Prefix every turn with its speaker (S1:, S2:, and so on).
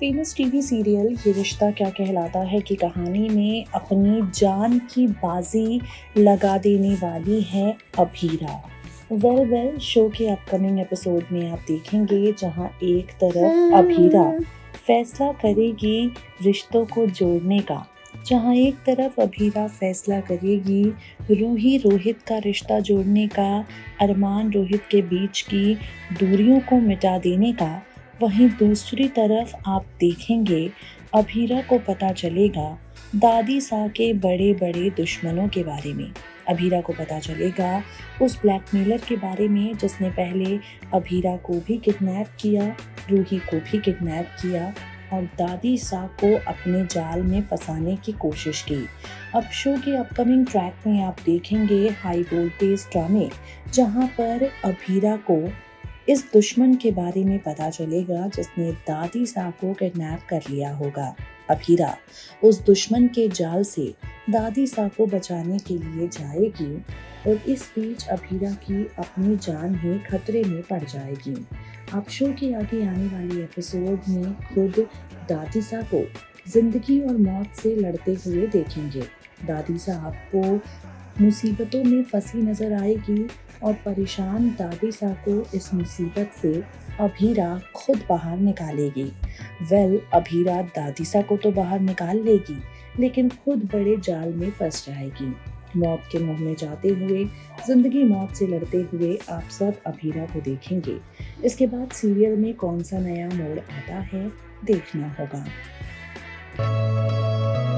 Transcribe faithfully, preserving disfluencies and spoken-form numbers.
S1: Famous TV serial ये रिश्ता क्या कहलाता है की कहानी में अपनी जान की बाजी लगा देने वाली है अभीरा। वेल वेल शो के अपकमिंग एपिसोड में आप देखेंगे जहां एक तरफ अभीरा फैसला करेगी रिश्तों को जोड़ने का, जहां एक तरफ अभीरा फैसला करेगी रूही रोहित का रिश्ता जोड़ने का, अरमान रोहित के बीच की दूरियों को मिटा देने का, वहीं दूसरी तरफ आप देखेंगे अभीरा को पता चलेगा दादी सा के बड़े बड़े दुश्मनों के बारे में। अभीरा को पता चलेगा उस ब्लैकमेलर के बारे में जिसने पहले अभीरा को भी किडनैप किया, रूही को भी किडनैप किया और दादी सा को अपने जाल में फंसाने की कोशिश की। अब शो के अपकमिंग ट्रैक में आप देखेंगे हाई वोल्टेज ड्रामे, जहां पर अभीरा को इस दुश्मन के बारे में पता चलेगा जिसने दादी सा को किडनैप कर लिया होगा। अभीरा उस दुश्मन के जाल से दादी सा को बचाने के लिए जाएगी और इस बीच अभीरा की अपनी जान ही खतरे में पड़ जाएगी। आप शो के आगे आने वाली एपिसोड में खुद दादी सा को जिंदगी और मौत से लड़ते हुए देखेंगे। दादी सा आपको मुसीबतों में फंसी नजर आएगी और परेशान दादी सा को इस मुसीबत से अभीरा खुद बाहर निकालेगी। वेल अभीरा दादी सा को तो बाहर निकाल लेगी लेकिन खुद बड़े जाल में फंस जाएगी। मौत के मुंह में जाते हुए, जिंदगी मौत से लड़ते हुए आप सब अभीरा को देखेंगे। इसके बाद सीरियल में कौन सा नया मोड़ आता है देखना होगा।